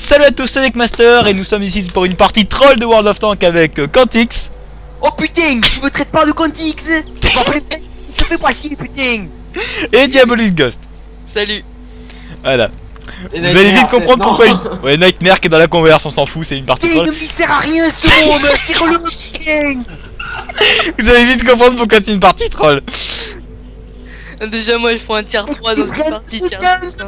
salut à tous, c'est Neckmaster et nous sommes ici pour une partie troll de World of Tanks avec Quantix. Oh putain, tu me traites pas de Quantix. Ça fait pas chier putain. Et Diabolus Ghost. Salut. Voilà. Vous allez vite comprendre pourquoi je... Ouais, Nightmare qui est dans la converse, on s'en fout, c'est une partie Putain, troll. il sert à rien ce monde. Tire-le putain. Vous allez vite comprendre pourquoi c'est une partie troll. Déjà moi je fais un tiers 3 dans une partie tiers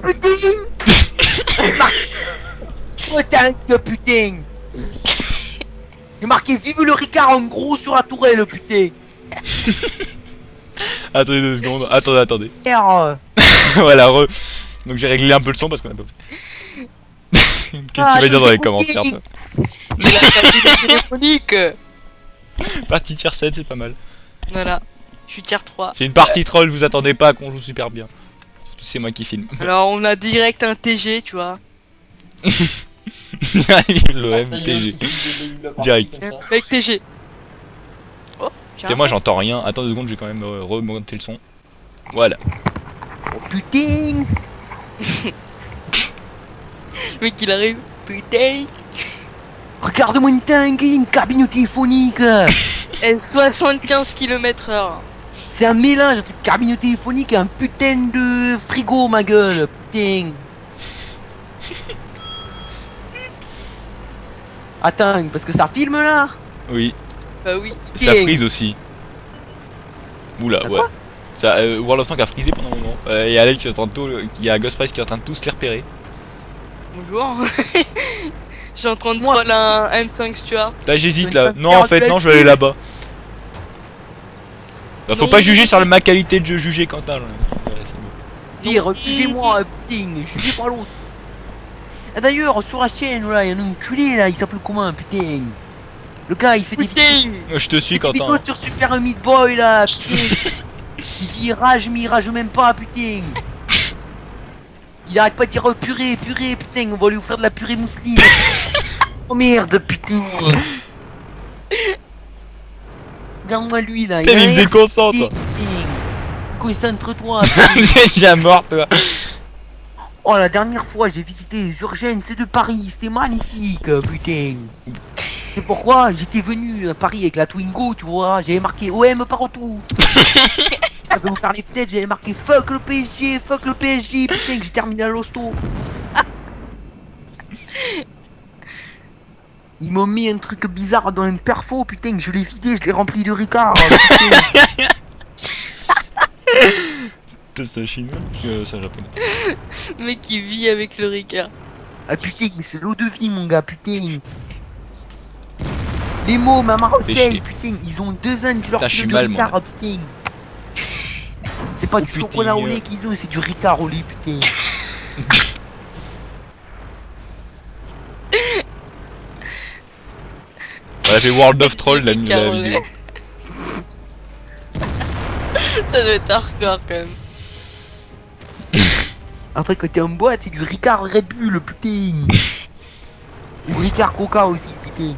Putain, putain. J'ai marqué vive le Ricard en gros sur la tourelle putain. Attendez 2 secondes, attendez. Merde. Voilà, donc j'ai réglé un peu le son parce qu'on a pas... Qu'est-ce que tu vas dire dans les commentaires toi? Il a tapé téléphonique. Partie tier 7, c'est pas mal. Voilà. Je suis tiers 3. C'est une partie troll, vous attendez pas qu'on joue super bien. Surtout c'est moi qui filme. Alors on a direct un TG tu vois. L'OM, TG. Direct. Avec TG. Oh, Et moi j'entends rien. Attends 2 secondes, je vais quand même remonter le son. Voilà. Oh putain. Le mec il arrive. Putain. Regarde-moi une tank, une cabine téléphonique. Elle 75 km/h. C'est un mélange entre une cabine téléphonique et un putain de frigo ma gueule. Putain. Attends, parce que ça filme là. Oui. Bah oui. Ça freeze aussi. Oula, T'as ouais. quoi Ça, World of Tanks a freezé pendant un moment. Et Alex qui est en train de il y a Ghost Price qui est en train de tous les repérer. Bonjour. Je suis en train de troll un M5 Stuart. Là j'hésite là. Non en fait non, je vais aller là-bas. Bah, faut Non, pas juger sur ma qualité de jeu, juger Quentin. Ouais, Pire, jugez-moi, putain, jugez pas l'autre. Ah, d'ailleurs, sur la chaîne là, il y a un enculé là, il s'appelle comment, putain. Le gars il fait des Putain. je te suis vidéos Quentin. sur Super Meat Boy là, putain. Il dit rage, mais il rage même pas, putain. Il arrête pas de dire purée, purée, putain, on va lui faire de la purée mousseline. Oh merde, putain. Regarde-moi lui là. Putain, il me déconcentre. Concentre-toi. T'es déjà mort toi. Oh, la dernière fois j'ai visité les urgences de Paris, c'était magnifique, putain. C'est pourquoi j'étais venu à Paris avec la Twingo, tu vois, j'avais marqué OM partout. Ça peut vous faire les fenêtres, j'avais marqué fuck le PSG, putain, que j'ai terminé à l'hosto. Ils m'ont mis un truc bizarre dans un perfo, putain, je l'ai vidé, je l'ai rempli de Ricard. C'est un chinois, c'est un japonais. Le mec qui vit avec le Ricard. Ah putain, mais c'est l'eau de vie mon gars, putain. Les mots, ma Marseille, putain, ils ont 2 ans, tu leur Putain, files du Ricard, putain. C'est pas du chocolat au lait qu'ils ont, c'est du Ricard au lait, putain. On a fait World of Troll la vidéo. Ça doit être hardcore quand même. Après quand t'es en boîte, c'est du Ricard Red Bull, putain. Ou Ricard Coca aussi, putain.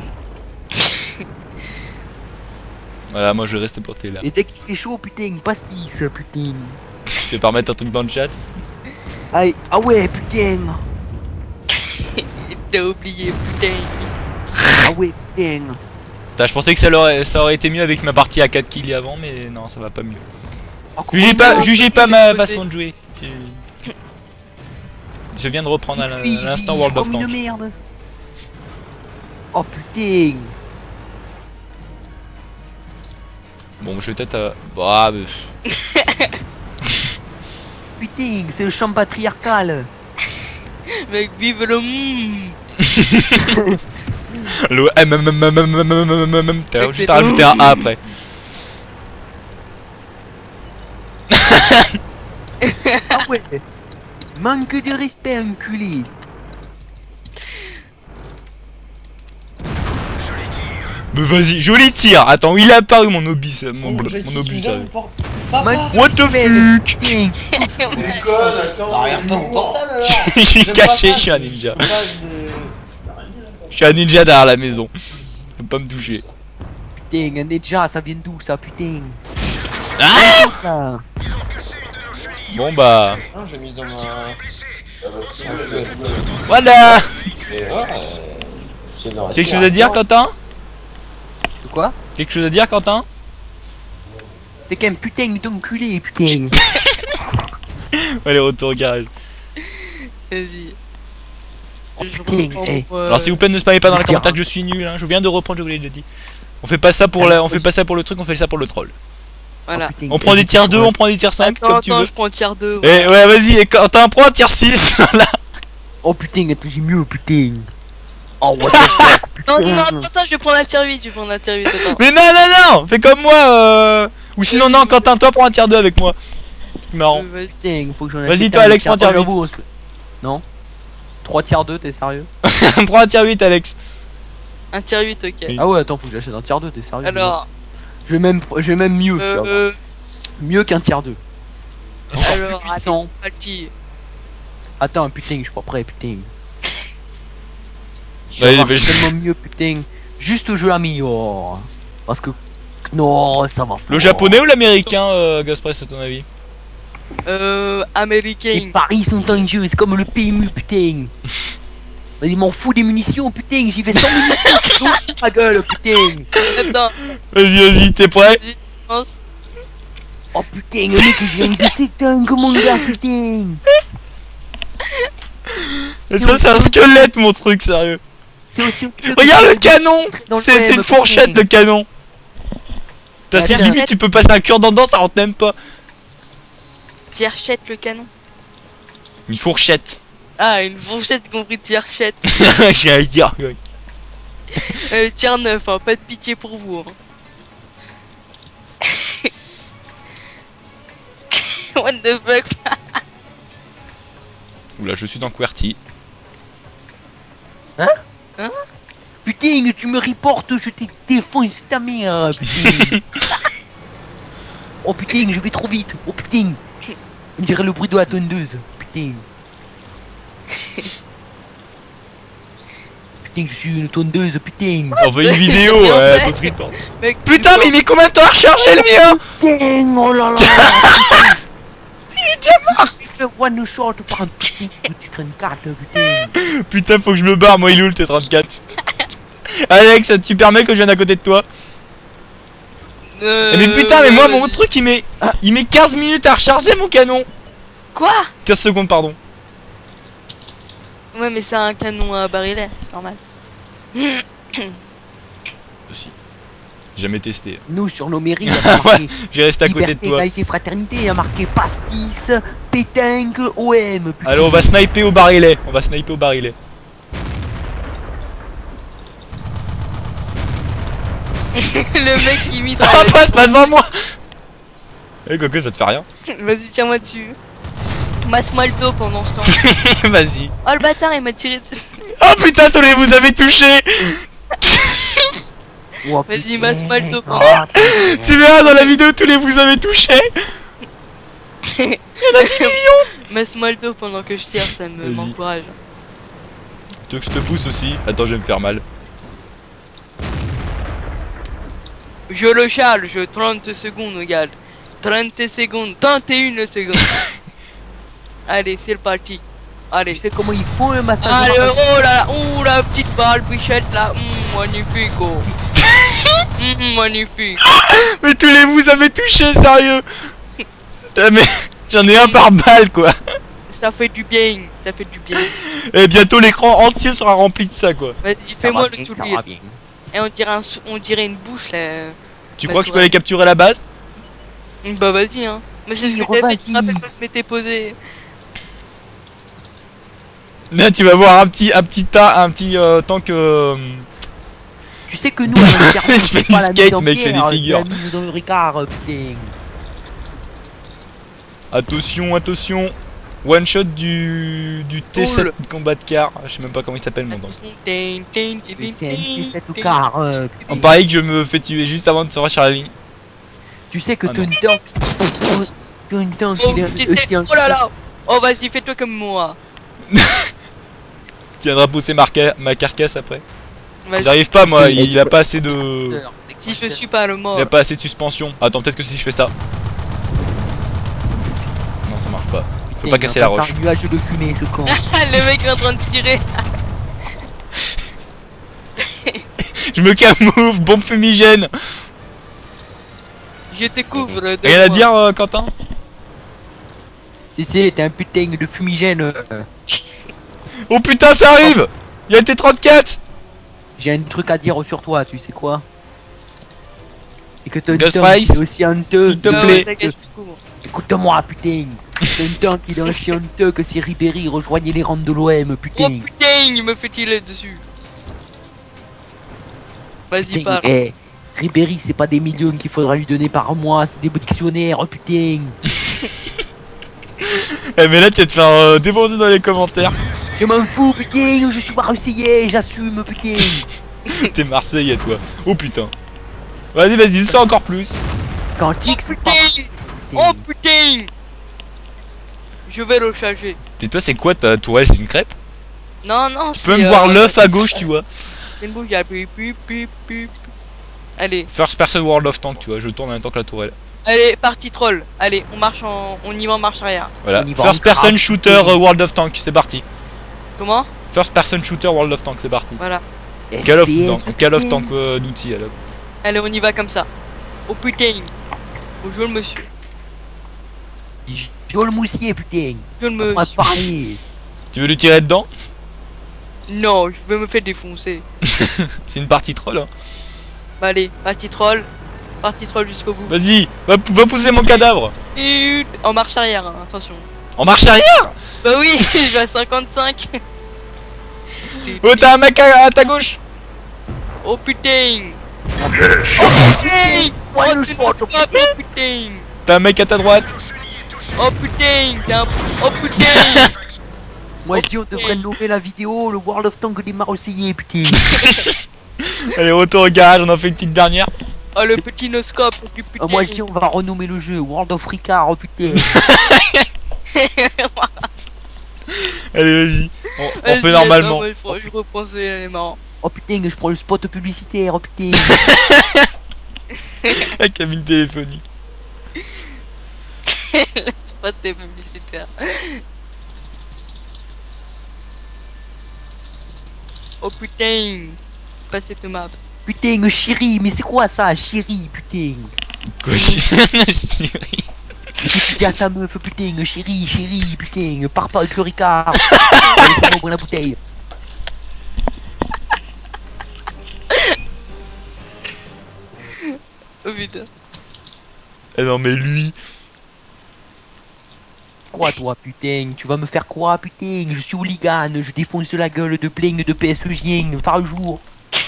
Voilà, moi je reste porté là. Et dès qu'il fait chaud, putain, pastis, putain. Tu veux pas remettre un truc dans le chat? Aïe, ah ouais, putain. T'as oublié, putain. Ah ouais, putain. Putain, je pensais que ça aurait été mieux avec ma partie à 4 kills avant, mais non, ça va pas mieux. Oh, Jugez pas ma façon de jouer. Je viens de reprendre à l'instant World of Tanks. Merde. Oh putain. Bon, je vais peut-être... Bah, Putain, c'est le champ patriarcal. Mec, vive le mmm. le t'as juste à rajouter un A après. Ah ouais. Manque de respect, enculé. Mais vas-y, joli tir. Attends, où il a apparu mon obus, mon obus. What the fuck? Je suis caché, je suis un ninja. Je suis un ninja derrière la maison. Faut pas me toucher. Putain, un ninja, ça vient d'où ça, putain? Ah! Bon bah... Ah, j'ai mis dans ma... Voilà. Quelque chose à dire, Quentin? De quoi? Quelque chose à dire, Quentin? T'es quand même putain d'enculé, putain. Allez, retour au garage. Vas-y. Oh, Je putain, reprends, hey. Alors s'il vous plaît, ne spammez pas dans les Tiens. commentaires que je suis nul, hein. Je viens de reprendre, je vous l'ai déjà dit. On fait pas ça pour on fait pas ça pour le truc, on fait ça pour le troll. Voilà. Putain, On prend des tiers 2, on prend des tiers 5, Attends, comme tu veux. je prends tiers 2. Eh ouais, vas-y, et Quentin, prends un tiers 6. Là. Oh putain, attends, j'ai mieux, putain. Oh, what the fuck. Non, attends, je vais prendre un tiers 8, attends. Mais non, fais comme moi. Ou sinon, non, Quentin, toi, prends un tiers 2 avec moi. C'est marrant. Putain, faut que j'en Vas-y, achète toi, un Alex, prends tiers tiers 8. deux, Non. 3 tiers 2, t'es sérieux? Prends un tiers 8, Alex. Un tiers 8, ok. Oui. Ah ouais, attends, faut que j'achète un tiers 2, t'es sérieux? Alors, Je vais même mieux, tu vois. Mieux qu'un tiers 2. alors, plus puissant. allez, c'est parti. Attends, putain, je suis pas prêt, putain. Vas-y, C'est tellement mieux, putain. Juste je l'améliore. Parce que. Non, ça va. Le japonais ou l'américain, Gaspress, à ton avis? Les Américain. paris sont en jeu, c'est comme le PMU, putain. Vas-y, m'en fous des munitions, putain, j'y vais sans munitions, je t'ouvre ma gueule, putain. Attends, Vas-y, t'es prêt? pense. Oh putain, le mec, je viens de s'éteindre, mon gars, putain. Ça, c'est un squelette, mon truc, sérieux. C'est aussi. Regarde le canon! Dans le C'est web, une fourchette, putain. le canon. Parce que Attends. limite, tu peux passer un cure dedans, ça rentre même pas. Tierchette le canon. Une fourchette. Ah, une fourchette compris tierchette. J'ai à dire. Tiers 9, hein, pas de pitié pour vous. Hein. What the fuck? Oula, je suis dans QWERTY. Putain, tu me reportes, je te défonce ta mère, putain. Oh putain, je vais trop vite. Oh putain. On dirait le bruit de la tondeuse. Putain. Putain, je suis une tondeuse, putain. On veut une vidéo, Mais en ouais, fait- votre report. Mec, Putain, mais il met combien de temps à recharger le mien? Putain, oh là là. Il est déjà mort. Je me suis fait one shot par un putain. Tu fais une carte, putain. Putain, faut que je me barre, moi il est où le T34? Alex, tu permets que je vienne à côté de toi? Mais putain, mais moi mon truc il met 15 minutes à recharger mon canon. Quoi? 15 secondes, pardon. Ouais, mais c'est un canon à barillet, c'est normal. Aussi. Jamais testé. Nous, sur nos mairies, il y a marqué J'ai resté à côté de liberté, toi. égalité, fraternité. Il y a marqué pastis, pétanque, OM. Putain. Allez, on va sniper au barillet. On va sniper au barillet. Le mec qui imite. Ah, passe pas devant moi. Eh, Coco, ça te fait rien. Vas-y, tiens-moi dessus. Masse-moi le dos pendant ce temps. Vas-y. Oh le bâtard, il m'a tiré dessus. Oh putain, tous les vous avez touché. Oh, Vas-y, putain. masse-moi le dos Oh, pendant. Tu verras dans la vidéo, tous les vous avez touché. Masse-moi le dos pendant que je tire, ça Vas-y. m'encourage. Tu veux que je te pousse aussi? Attends, je vais me faire mal. Je le charge, 30 secondes, regarde. 30 secondes, 31 secondes. Allez, c'est parti. Allez. Tu sais comment il faut un massage? Allez, oh là là, ouh la petite balle bichette là, magnifique oh. Magnifique. Mais tous les vous avez touché, sérieux. Mais j'en ai un par balle, quoi. Ça fait du bien, ça fait du bien. Et bientôt l'écran entier sera rempli de ça, quoi. Vas-y, Ça fais-moi va le bien, ça sourire. va bien. Et on dirait une bouche là. Tu Bah, crois que je peux toi. aller capturer la base? Bah vas-y hein. Mais c'est ce que Oui, j'avais fait, vas-y. tu te rappelles quand je m'étais posé. Là, tu vas voir un petit tant que. Tu sais que nous, à l'intérieur, Je on fais fait pas du la skate, mise en mec, je fais des pierre, figures. c'est la mise dans le ricard, putain. Attention, attention. One shot du T7 Cool. combat de car. Je sais même pas comment il s'appelle mon gars. Mais c'est un T7 ou car, putain. On parie que je me fais tuer juste avant de se sur la ligne. Tu sais que Ah non. Tonton, Tonton, Oh, il est tu aussi sais, un. oh là là. Oh vas-y, fais-toi comme moi. Tu viendras pousser ma carcasse après. Vas-y. J'arrive pas moi, il a pas assez de. Si je suis pas le mort. Il a pas assez de suspension. Attends, peut-être que si je fais ça. Non, ça marche pas. Faut pas casser la roche. Un nuage de fumée, ce con. Le mec est en train de tirer. Je me camoufle, bombe fumigène. Je te couvre de Rien à moi. dire, Quentin? Si, t'es un putain de fumigène. Oh putain, ça arrive. Il y a T34. J'ai un truc à dire sur toi, tu sais quoi? C'est que ton Ghost tongue, Price, c'est aussi honteux. s'il te Non, plaît. t'inquiète, je te couvre. Écoute-moi, putain. Ton tongue, il est aussi honteux que si Ribéry rejoignait les rangs de l'OM, Oh putain. putain, il me fait tirer dessus. Vas-y, Putain, parle. eh, Ribéry, c'est pas des millions qu'il faudra lui donner par mois, c'est des dictionnaires, oh, putain. Eh mais là tu vas te faire défoncer dans les commentaires. Je m'en fous, putain, je suis marseillais, j'assume, putain. T'es Marseillais toi. Oh putain. Vas-y, vas-y, ça encore plus. Quand Oh X, c'est pas... putain. Oh putain. Je vais le charger. Et toi, c'est quoi ta tourelle? C'est une crêpe? Non, non, Tu peux me voir l'œuf à gauche, tu vois. Une bouche, il y a pip, pip, pip, pip. Allez, First person World of Tank, tu vois, je tourne en même temps que la tourelle. allez, parti troll. Allez, on marche on y va en marche arrière. Voilà. On y va First en person crabe. shooter World of Tank, c'est parti. Comment? First person shooter World of Tank, c'est parti. Voilà. Call of FPS, Tank, Call of Tank d'outils alors. Allez, on y va comme ça. Oh putain. Bonjour le monsieur. Joe le moussier, putain. Je ne On va me... parler. Tu veux lui tirer dedans? Non, je vais me faire défoncer. C'est une partie troll, hein. Bah allez, parti troll. Parti troll jusqu'au bout. Vas-y, va pousser mon cadavre. Et en marche arrière, hein, attention. En marche arrière. Bah oui, je vais à 55. Oh, t'as un mec à ta gauche. Oh putain. Oh putain. Oh, Ouais, le c'est choix, mon scope, oh putain. T'as un mec à ta droite. Oh putain, t'es un... Oh putain. Moi je dis on devrait nommer la vidéo le World of Tank des Marseillais, putain. Allez, retour au garage, on en fait une petite dernière. Oh le petit noscope du putain. Moi je dis on va renommer le jeu World of Ricard, oh putain. Allez, vas-y. On Vas-y, fait normalement. attends, je reprends celui-là, il est marrant. Oh putain, je prends le spot publicitaire, oh putain. La cabine téléphonique. Laisse pas tes publicitaires. Oh putain. Pas cette map. Putain, chérie, mais c'est quoi ça, chérie, putain. Quoi, chérie? Tu dis à ta meuf, putain, chérie, putain, pars pas avec le Ricard. Laisse-moi ouvrir la bouteille. Oh putain. Eh non, mais lui. Quoi toi, putain? Tu vas me faire quoi, putain? Je suis hooligan, je défonce la gueule de plein de PSGien par jour.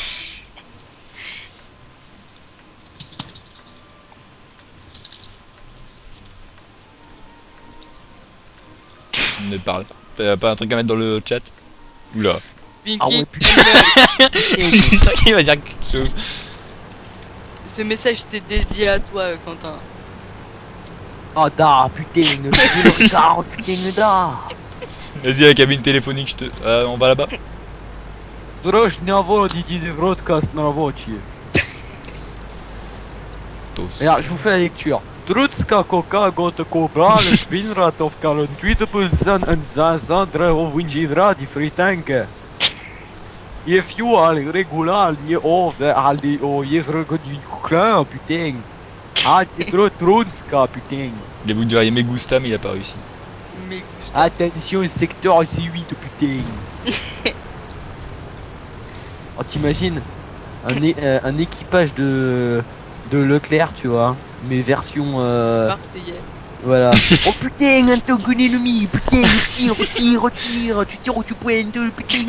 Ne parle pas. T'as pas un truc à mettre dans le chat? Oula. Pinky, Ah ouais, putain. Je suis sûr qu'il va dire quelque chose. ce message était dédié à toi, Quentin. Oh da, putain, je suis le Ricard, putain, da. Vas-y, la cabine téléphonique, je te. On va là-bas? Drożnia wodzi dziś broadcast na robocie. Tous. Et là, je vous fais la lecture. Trucka koka got kobral spinratov 48% en zazandre ovinjidra di fritanke. If you are regular, nie ovde aldi o jezrego du klein, putain. Ah, t'es trop Trunska, putain. Il a voulu dire me gusta, mais il a pas réussi. Mais Attention, secteur C8, putain. Oh, t'imagines un équipage de Leclerc, tu vois, mais version Marseillais. voilà. Oh putain, un tank ennemi, putain, retire, tu tires où tu pointes, putain.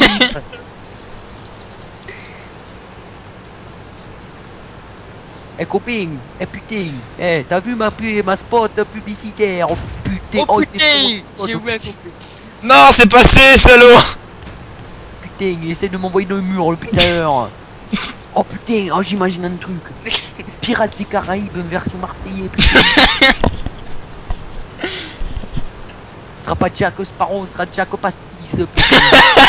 Eh copain, eh putain, eh t'as vu ma spot publicitaire, oh putain, Oh t'es putain. trop- J'ai oublié un complet. Non, c'est passé, salaud! Putain, il essaie de m'envoyer dans le mur, le putain. Oh putain, oh j'imagine un truc. Pirates des Caraïbes version Marseillais, putain. Ce sera pas Jack Sparrow, ce sera Jack Pastis, putain.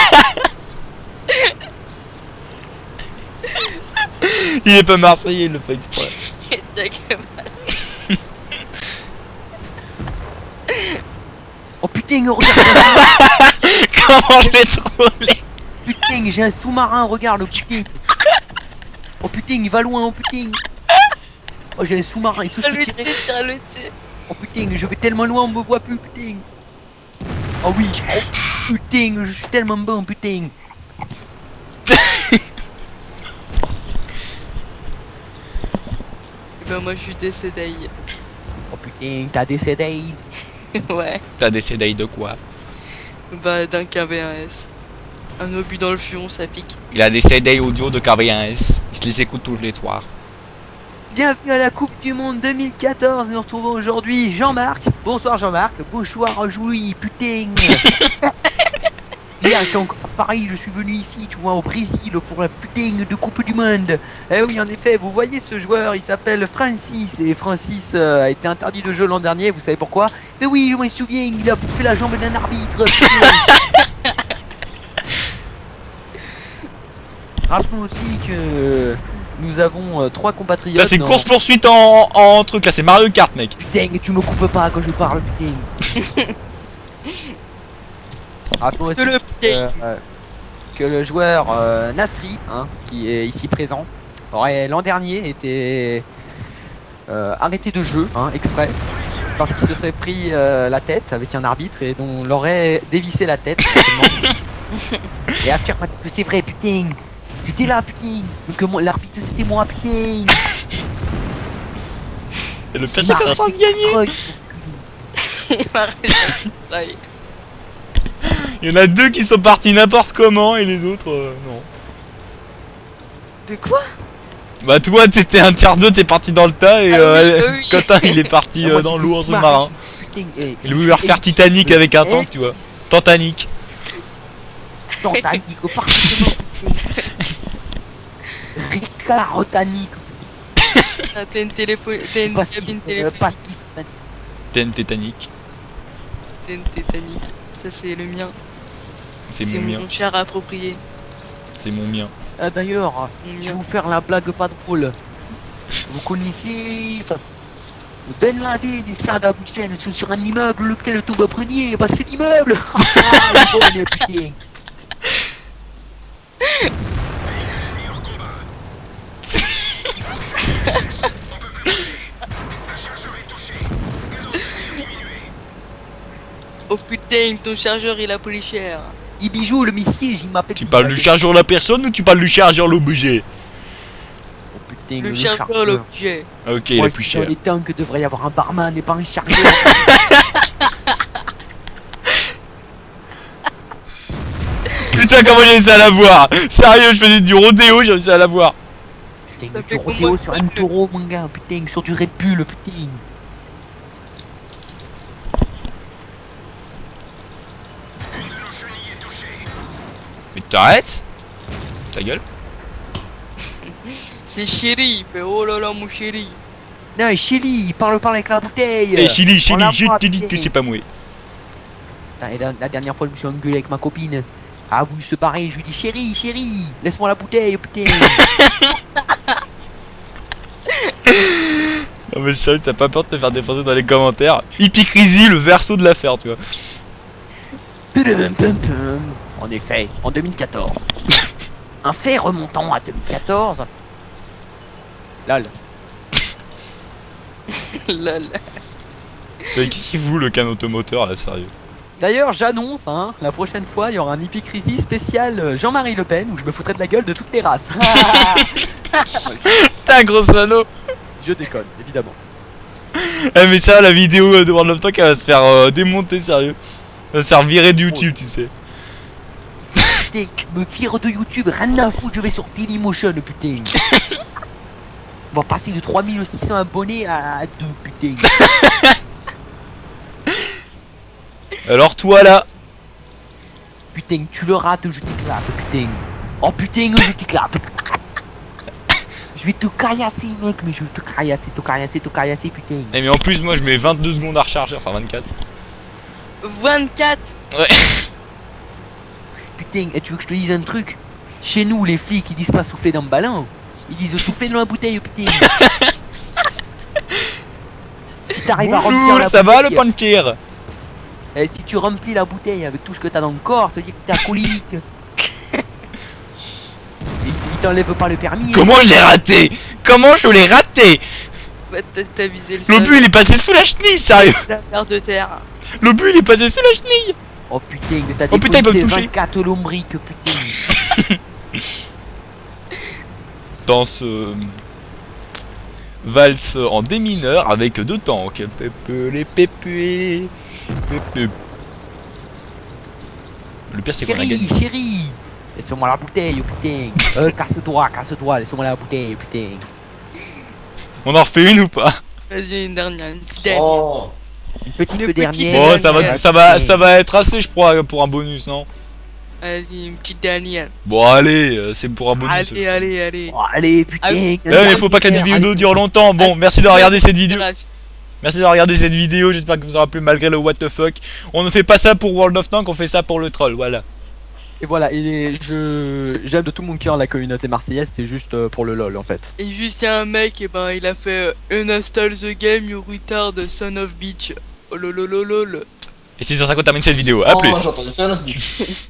Il est pas marseillais, il le fait exprès. Jack putain, regarde. Comment je l'ai trollé? Putain, j'ai un sous-marin, regarde, putain. Oh putain, il va loin, oh putain. Oh, j'ai un sous-marin, il se peut tirer. Tire-le dessus. Oh putain, je vais tellement loin, on me voit plus, putain. Oh oui, oh, putain, je suis tellement bon, putain. Ben moi je suis décédé. Oh putain, t'as décédé. Ouais. T'as décédé de quoi? Bah d'un KV1S. Un obus dans le fion, ça pique. Il a décédé audio de KV1S. Il se les écoute tous les soirs. Bienvenue à la Coupe du Monde 2014. Nous retrouvons aujourd'hui Jean-Marc. Bonsoir Jean-Marc. Bonsoir Julie, putain. Hier j'étais encore à Paris, je suis venu ici, tu vois, au Brésil pour la putain de Coupe du Monde. Eh oui, en effet, vous voyez ce joueur, il s'appelle Francis. Et Francis a été interdit de jeu l'an dernier, vous savez pourquoi? Mais oui, je m'en souviens, il a bouffé la jambe d'un arbitre. Rappelons aussi que nous avons 3 compatriotes. Là, c'est course poursuite en truc. Là, c'est Mario Kart, mec. Putain, tu me coupes pas quand je parle, putain. Rappelons aussi que le joueur Nasri, hein, qui est ici présent, aurait l'an dernier été arrêté de jeu, hein, exprès, parce qu'il se serait pris la tête avec un arbitre et dont l'aurait dévissé la tête. Et affirme que c'est vrai, putain. J'étais là, putain. Que l'arbitre c'était moi, putain. Et le pire, c'est qu'on a pas gagné. Il y en a 2 qui sont partis n'importe comment et les autres, non. De quoi? Bah toi, t'étais un tiers 2, t'es parti dans le tas et oui. Quentin, il est parti dans l'eau en sous-marin. Il voulait refaire Titanic avec un tank, tu vois. Titanic. Titanic, au parfaitement. Ricard Titanic. Ah, t'as une téléphone. T'as une cabine téléphonique. T'es une Titanic. T'as une Titanic. Ça c'est le mien. C'est mon mien. Mon cher approprié. C'est mon mien. D'ailleurs, je vais vous faire la blague pas drôle. Vous connaissez Ben Laden et Saddam Hussein sont sur un immeuble lequel tombe en premier. Bah c'est l'immeuble. Putain. Oh putain, ton chargeur il a pris cher. Il bijou le missile, j'y m'appelle. Tu parles du chargeur la personne ou tu parles du chargeur l'objet? Oh putain, Le chargeur l'objet. Ok, il est plus cher. Dans les tanks devrait y avoir un barman et pas un chargeur. Putain, comment j'ai réussi à l'avoir? Sérieux, je faisais du rodéo, j'ai réussi à l'avoir. Putain, du rodéo sur un taureau, mon gars, putain, sur du Red Bull, putain. Mais t'arrêtes? Ta gueule. C'est chéri, il fait oh là là mon chéri. Non, Chili, il parle avec la bouteille. Eh Chili, je te dis que c'est pas moué. La dernière fois, je me suis engueulé avec ma copine. Ah, vous se barrer, je lui dis chérie, laisse-moi la bouteille, putain. Non mais sérieux, t'as pas peur de te faire défoncer dans les commentaires? Hypocrisie, le verso de l'affaire, tu vois. En effet, en 2014. Un fait remontant à 2014. Lol. Lol. Qu'est-ce qu'il fout le canot automoteur là, sérieux? D'ailleurs, j'annonce, hein, la prochaine fois, il y aura un hypocrisie spécial Jean-Marie Le Pen où je me foutrai de la gueule de toutes les races. T'es un gros salaud. Je déconne, évidemment. Eh mais ça, la vidéo de World of Tanks, elle va se faire démonter, sérieux. Elle va se faire virer de YouTube, tu sais. Putain, me vire de YouTube, rien à foutre, je vais sur Dailymotion, putain. On va passer de 3600 abonnés à 2, putain. Alors toi là. Putain, tu le rates, je t'éclate, putain. Oh putain, je t'éclate. Je vais te caillasser, mec, mais je vais te caillasser, putain. Eh mais en plus, moi je mets 22 secondes à recharger, enfin 24. 24. Ouais. Putain, et tu veux que je te dise un truc? Chez nous, les flics, ils disent pas souffler dans le ballon. Ils disent souffler dans la bouteille, putain. Si t'arrives à remplir Bonjour, la ça va le bouteille, panker? Et si tu remplis la bouteille avec tout ce que t'as dans le corps, ça veut dire que t'es alcoolique. Il t'enlève pas le permis. Comment je l'ai raté? Comment je l'ai raté? Bah, t'as visé le sol. L'obus il est passé sous la chenille, sérieux. La terre de terre. L'obus il est passé sous la chenille. Oh putain, t'as Oh putain, il va me toucher. 24 lombriques, putain. Dans ce valse en dé mineur avec deux tanks. Les pépé. Le pire c'est qu'on a gagné. Chérie, laisse-moi la bouteille, putain. Casse-toi, laisse-moi la bouteille, putain. On en refait une ou pas? Vas-y, une dernière, une petite dernière. Oh, une petite Une dernière. Bon, dernière. ça va être assez, je crois, pour un bonus, non? Vas-y, une petite dernière. Bon, allez, c'est pour un bonus. Allez. Oh, allez, putain. Mais faut pas que la vidéo dure longtemps. Bon, merci de regarder cette vidéo. Merci de regarder cette vidéo. J'espère que vous aura plu malgré le what the fuck. On ne fait pas ça pour World of Tanks, on fait ça pour le troll. Voilà. Et voilà, j'aime de tout mon cœur la communauté marseillaise, c'était juste pour le lol en fait. Et juste y'a un mec, et ben il a fait uninstall the game, you retard, son of bitch. Oh lolololol. Et 650 termine cette vidéo. A plus. J'entends